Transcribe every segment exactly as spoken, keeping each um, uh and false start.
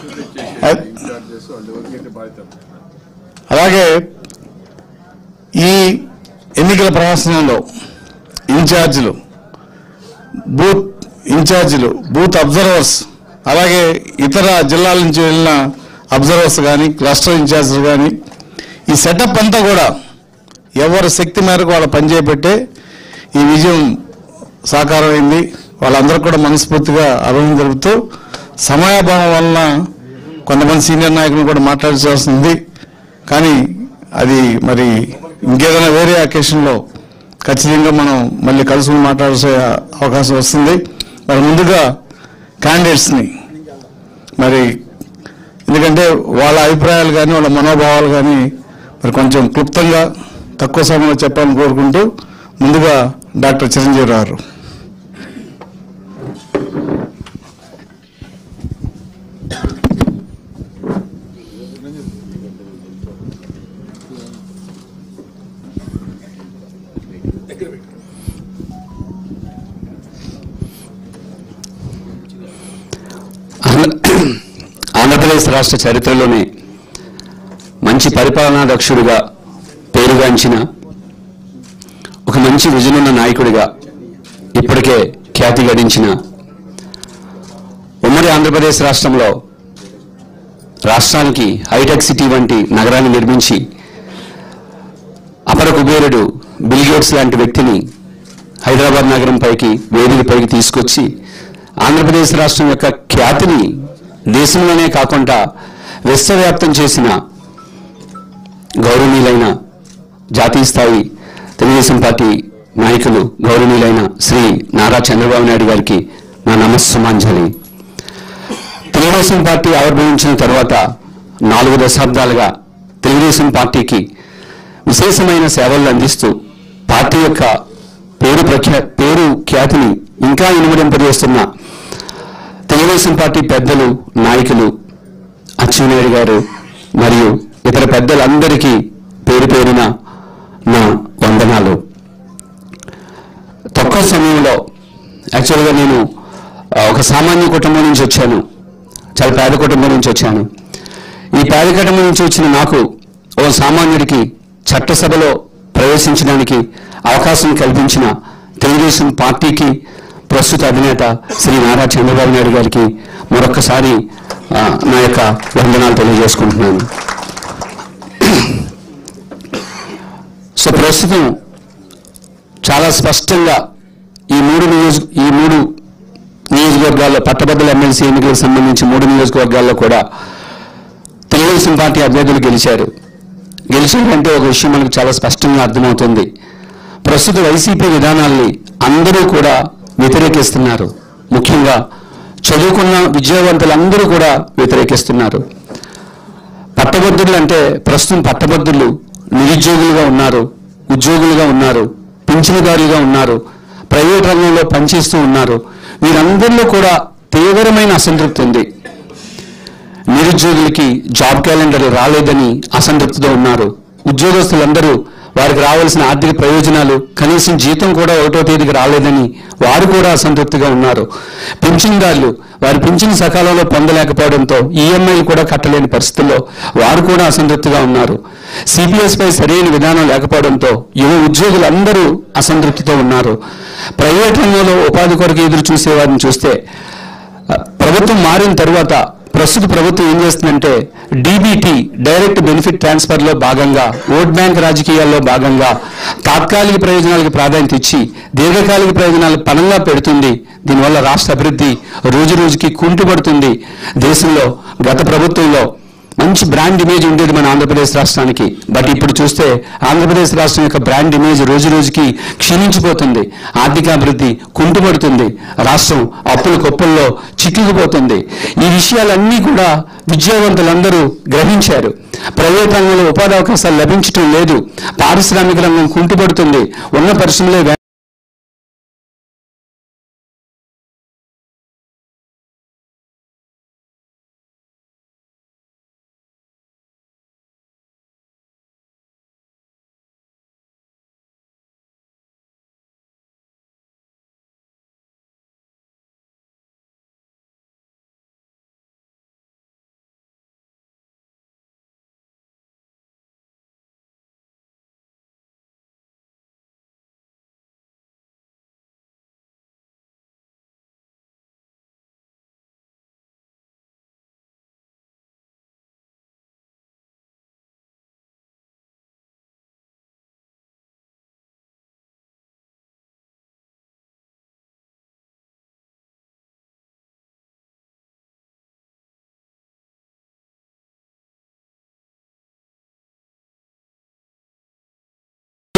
అలాగే ఈ ఎన్నికల ప్రహసనంలో ఇన్ఛార్జీలు, బూత్ ఇన్ఛార్జీలు, బూత్ అబ్జర్వర్స్, అలాగే ఇతర జిల్లాల నుంచి వెళ్ళిన అబ్జర్వర్స్ కానీ, క్లస్టర్ ఇన్ఛార్జీలు కానీ, ఈ సెటప్ అంతా కూడా ఎవరి శక్తి మేరకు వాళ్ళ పనిచేయబట్టే ఈ విజయం సాకారమైంది. వాళ్ళందరూ కూడా మనస్ఫూర్తిగా అభినందన తెలుపుతూ, సమయాభావం వలన కొంతమంది సీనియర్ నాయకులు కూడా మాట్లాడాల్సి వస్తుంది. కానీ అది మరి ఇంకేదైనా వేరే అకేషన్లో ఖచ్చితంగా మనం మళ్ళీ కలుసుకుని మాట్లాడాల్సే అవకాశం వస్తుంది. మరి ముందుగా క్యాండిడేట్స్ని మరి ఎందుకంటే వాళ్ళ అభిప్రాయాలు కానీ వాళ్ళ మనోభావాలు కానీ మరి కొంచెం క్లుప్తంగా తక్కువ సమయంలో చెప్పాలని కోరుకుంటూ ముందుగా డాక్టర్ చిరంజీవి గారు. ఆంధ్రప్రదేశ్ రాష్ట్ర చరిత్రలోనే మంచి పరిపాలనా దక్షుడిగా పేరుగాంచిన ఒక మంచి విజనున్న నాయకుడిగా ఇప్పటికే ఖ్యాతి గడించిన ఉమ్మడి ఆంధ్రప్రదేశ్ రాష్ట్రంలో రాష్ట్రానికి హైటెక్ సిటీ వంటి నగరాన్ని నిర్మించి అపర కుబేరుడు బిల్ గేట్స్ లాంటి వ్యక్తిని హైదరాబాద్ నగరం పైకి వేదిక పైకి తీసుకొచ్చి ఆంధ్రప్రదేశ్ రాష్ట్రం యొక్క ఖ్యాతిని దేశంలోనే కాకుండా విశ్వవ్యాప్తం చేసిన గౌరవనీయులైన జాతీయ స్థాయి తెలుగుదేశం పార్టీ నాయకులు గౌరవనీయులైన శ్రీ నారా చంద్రబాబు నాయుడు గారికి నా నమస్సుమాంజలి. తెలుగుదేశం పార్టీ ఆవిర్భవించిన తర్వాత నాలుగు దశాబ్దాలుగా తెలుగుదేశం పార్టీకి విశేషమైన సేవలు అందిస్తూ పార్టీ యొక్క పేరు ప్రఖ్యా పేరు ఖ్యాతిని ఇంకా ఇనుమడింపజేస్తున్న తెలుగుదేశం పార్టీ పెద్దలు, నాయకులు అచ్చెన్నాయుడు గారు మరియు ఇతర పెద్దలందరికీ పేరు పేరున నా వందనాలు. తక్కువ సమయంలో యాక్చువల్గా నేను ఒక సామాన్య కుటుంబం నుంచి వచ్చాను, చాలా పేద కుటుంబం నుంచి వచ్చాను. ఈ పేద కుటుంబం నుంచి వచ్చిన నాకు ఓ సామాన్యుడికి చట్టసభలో ప్రవేశించడానికి అవకాశం కల్పించిన తెలుగుదేశం పార్టీకి ప్రస్తుత అధినేత శ్రీ నారా చంద్రబాబు నాయుడు గారికి మరొక్కసారి నా యొక్క వందనాలు తెలియజేసుకుంటున్నాను. సో ప్రస్తుతం చాలా స్పష్టంగా ఈ మూడు నియోజ ఈ మూడు నియోజకవర్గాల్లో పట్టభద్రుల ఎమ్మెల్సీ ఎన్నికలకు సంబంధించి మూడు నియోజకవర్గాల్లో కూడా తెలుగుదేశం పార్టీ అభ్యర్థులు గెలిచారు. గెలిచారంటే ఒక విషయం మనకు చాలా స్పష్టంగా అర్థమవుతుంది. ప్రస్తుత వైసీపీ విధానాల్ని అందరూ కూడా వ్యతిరేకిస్తున్నారు. ముఖ్యంగా చదువుకున్న విద్యావంతులందరూ కూడా వ్యతిరేకిస్తున్నారు. పట్టభద్రులు అంటే ప్రస్తుతం పట్టభద్రులు నిరుద్యోగులుగా ఉన్నారు, ఉద్యోగులుగా ఉన్నారు, పింఛనుదారులుగా ఉన్నారు, ప్రైవేట్ రంగంలో పనిచేస్తూ ఉన్నారు. వీరందరిలో కూడా తీవ్రమైన అసంతృప్తి ఉంది. నిరుద్యోగులకి జాబ్ క్యాలెండర్ రాలేదని అసంతృప్తితో ఉన్నారు. ఉద్యోగస్తులందరూ వారికి రావాల్సిన ఆర్థిక ప్రయోజనాలు, కనీసం జీతం కూడా ఒకటో తేదీకి రాలేదని వారు కూడా అసంతృప్తిగా ఉన్నారు. పింఛన్దారులు వారి పింఛన్ సకాలంలో పొందలేకపోవడంతో ఈఎంఐలు కూడా కట్టలేని పరిస్థితుల్లో వారు కూడా అసంతృప్తిగా ఉన్నారు. సిపిఎస్ పై సరైన విధానం లేకపోవడంతో యువ ఉద్యోగులందరూ అసంతృప్తితో ఉన్నారు. ప్రైవేట్ రంగంలో ఉపాధి కొరకు ఎదురు చూసేవారిని చూస్తే ప్రభుత్వం మారిన తర్వాత ప్రస్తుత ప్రభుత్వం ఏం చేస్తుందంటే డీబీటీ డైరెక్ట్ బెనిఫిట్ ట్రాన్స్ఫర్ లో భాగంగా ఓట్ బ్యాంక్ రాజకీయాల్లో భాగంగా తాత్కాలిక ప్రయోజనాలకు ప్రాధాన్యత ఇచ్చి దీర్ఘకాలిక ప్రయోజనాలు పణంగా పెడుతుంది. దీనివల్ల రాష్ట్ర అభివృద్ధి రోజు రోజుకి కుంటుపడుతుంది. దేశంలో గత ప్రభుత్వంలో మంచి బ్రాండ్ ఇమేజ్ ఉండేది మన ఆంధ్రప్రదేశ్ రాష్ట్రానికి. బట్ ఇప్పుడు చూస్తే ఆంధ్రప్రదేశ్ రాష్ట్రం యొక్క బ్రాండ్ ఇమేజ్ రోజు రోజుకి క్షీణించిపోతుంది. ఆర్థికాభివృద్ధి కుంటుపడుతుంది. రాష్ట్రం అప్పుల కొప్పుల్లో చిక్కుకుపోతుంది. ఈ విషయాలన్నీ కూడా విద్యావంతులందరూ గ్రహించారు. ప్రైవేట్ రంగంలో ఉపాధి అవకాశాలు లభించడం లేదు. పారిశ్రామిక రంగం కుంటుపడుతుంది. ఉన్న పరిశ్రమలే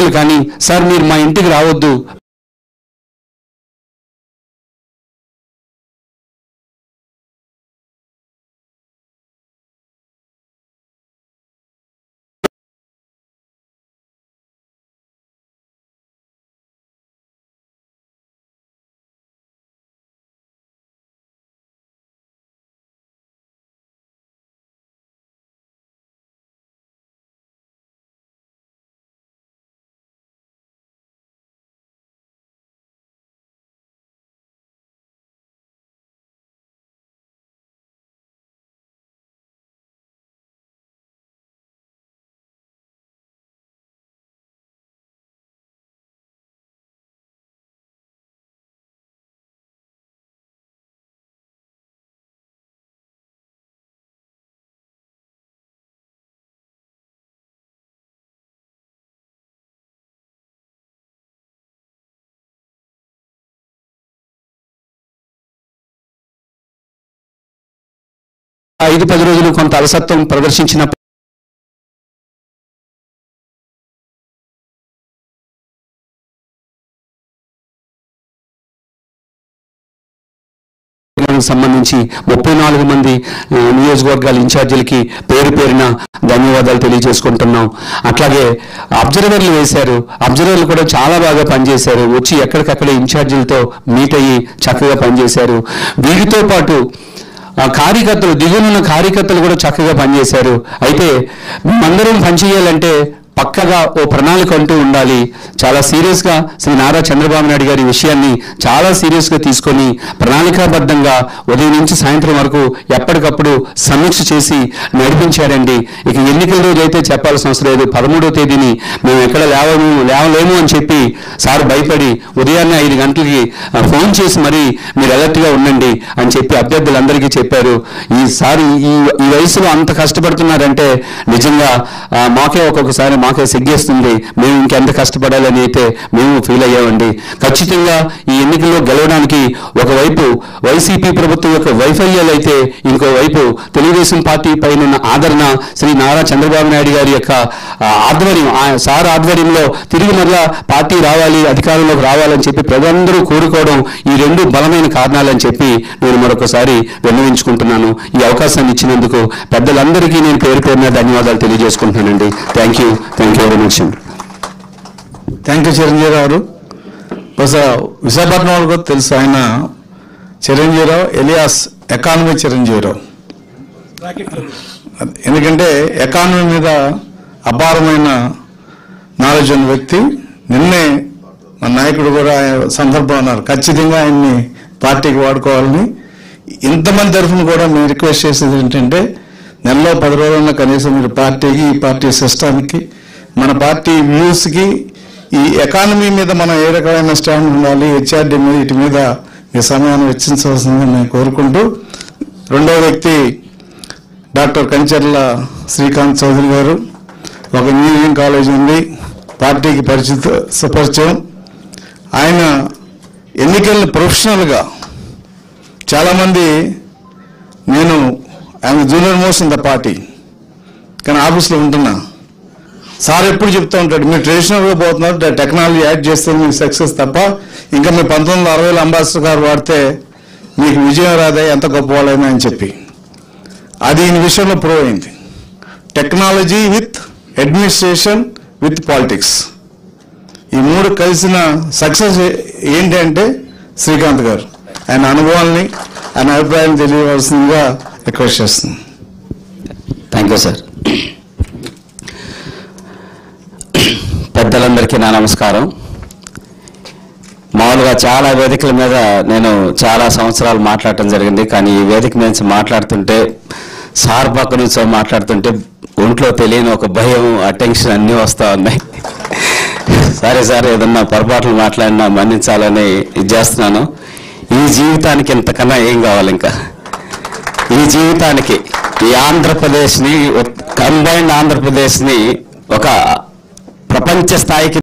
ప్రతినిధులు కానీ సార్ మీరు మా ఇంటికి రావద్దు, ఐదు పది రోజులు కొంత అలసత్వం ప్రదర్శించిన సంబంధించి ముప్పై నాలుగు మంది నియోజకవర్గాల ఇన్ఛార్జీలకి పేరు పేరున ధన్యవాదాలు తెలియజేసుకుంటున్నాం. అట్లాగే అబ్జర్వర్లు వేశారు, అబ్జర్వర్లు కూడా చాలా బాగా పనిచేశారు, వచ్చి ఎక్కడికక్కడ ఇన్ఛార్జీలతో మీట్ అయ్యి చక్కగా పనిచేశారు. వీరితో పాటు కార్యకర్తలు, దిగునున్న కార్యకర్తలు కూడా చక్కగా పనిచేశారు. అయితే అందరం పనిచేయాలంటే పక్కగా ఓ ప్రణాళిక అంటూ ఉండాలి. చాలా సీరియస్గా శ్రీ నారా చంద్రబాబు నాయుడు గారి విషయాన్ని చాలా సీరియస్గా తీసుకొని ప్రణాళికాబద్ధంగా ఉదయం నుంచి సాయంత్రం వరకు ఎప్పటికప్పుడు సమీక్ష చేసి నడిపించారండి. ఇక ఎన్నికల రోజు అయితే చెప్పాల్సిన అవసరం లేదు. పదమూడవ తేదీని మేము ఎక్కడ లేవము లేవలేము అని చెప్పి సార్ భయపడి ఉదయాన్నే ఐదు గంటలకి ఫోన్ చేసి మరీ మీరు అలర్ట్గా ఉండండి అని చెప్పి అభ్యర్థులందరికీ చెప్పారు. ఈసారి ఈ ఈ వయసులో అంత కష్టపడుతున్నారంటే నిజంగా మాకే ఒక్కొక్కసారి మాకే సిగ్గేస్తుంది. మేము ఇంకెంత కష్టపడాలని అయితే మేము ఫీల్ అయ్యామండి. ఖచ్చితంగా ఈ ఎన్నికల్లో గెలవడానికి ఒకవైపు వైసీపీ ప్రభుత్వం యొక్క వైఫల్యాలు అయితే ఇంకోవైపు తెలుగుదేశం పార్టీ పైన ఆదరణ, శ్రీ నారా చంద్రబాబు నాయుడు గారి యొక్క ఆధ్వర్యం, సార్ ఆధ్వర్యంలో తిరిగి మరలా పార్టీ రావాలి, అధికారంలోకి రావాలని చెప్పి ప్రజలందరూ కోరుకోవడం ఈ రెండు బలమైన కారణాలని చెప్పి నేను మరొకసారి విన్నవించుకుంటున్నాను. ఈ అవకాశాన్ని ఇచ్చినందుకు పెద్దలందరికీ నేను పేరు పేరున ధన్యవాదాలు తెలియజేసుకుంటున్నానండి. Thank you thank you very much. Thank you Chiranjeevi గారు. బహుశా విశాఖపట్నం వాళ్ళకు తెలుసు, ఆయన చిరంజీవిరావు ఎలియాస్ ఎకానమీ చిరంజీవిరావు. ఎందుకంటే ఎకానమీ మీద అపారమైన నాలెడ్జ్ ఉన్న వ్యక్తి. నిన్నే మన నాయకుడు కూడా సందర్భం అన్నారు, ఖచ్చితంగా ఆయన్ని పార్టీకి వాడుకోవాలని. ఇంతమంది తరఫున కూడా మేము రిక్వెస్ట్ చేసేది ఏంటంటే నెలలో పది రోజుల్లో కనీసం మీరు పార్టీకి, ఈ పార్టీ సిస్టానికి, మన పార్టీ వ్యూస్కి, ఈ ఎకానమీ మీద మనం ఏ రకమైన స్టాండ్ ఉండాలి, హెచ్ఆర్డీ మీద, వీటి మీద మీ సమయాన్ని వెచ్చించవలసిందని నేను కోరుకుంటూ, రెండో వ్యక్తి డాక్టర్ కంచర్ల శ్రీకాంత్ చౌదరి గారు. ఒక ఇంజనీరింగ్ కాలేజ్ ఉంది, పార్టీకి పరిచిత సుపరిచయం. ఆయన ఎన్నికలను ప్రొఫెషనల్గా చాలామంది, నేను ఆయన junior most in the party కానీ ఆఫీస్లో ఉంటున్నా, సార్ ఎప్పుడు చెప్తూ ఉంటాడు మీరు ట్రెడిషనల్గా పోతున్నారు, టెక్నాలజీ యాడ్ చేస్తే మీకు సక్సెస్ తప్ప ఇంకా మీ పంతొమ్మిది వందల అరవైలో అంబాసిడర్ గారు వాడితే మీకు విజయం రాదే, ఎంత గొప్ప వాళ్ళైనా అని చెప్పి. అది ఈ విషయంలో ప్రూవ్ అయింది. Technology with administration with politics, ఈ మూడు కలిసిన సక్సెస్ ఏంటి అంటే శ్రీకాంత్ గారు. ఆయన అనుభవాల్ని, ఆయన అభిప్రాయాన్ని తెలియవలసిందిగా రిక్వెస్ట్ చేస్తున్నాను. Thank you sir. పెద్దలందరికీ నా నమస్కారం. మామూలుగా చాలా వేదికల మీద నేను చాలా సంవత్సరాలు మాట్లాడటం జరిగింది, కానీ ఈ వేదిక మీద మాట్లాడుతుంటే, సార్ పక్క నుంచి మాట్లాడుతుంటే ఒంట్లో తెలియని ఒక భయం, అటెన్షన్ అన్నీ వస్తూ ఉన్నాయి. సరే సార్, ఏదన్నా పొరపాట్లు మాట్లాడినా మన్నించాలని ఇది చేస్తున్నాను. ఈ జీవితానికి ఇంతకన్నా ఏం కావాలి? ఇంకా ఈ జీవితానికి ఈ ఆంధ్రప్రదేశ్ని, కంబైన్డ్ ఆంధ్రప్రదేశ్ని ఒక ప్రపంచ స్థాయికి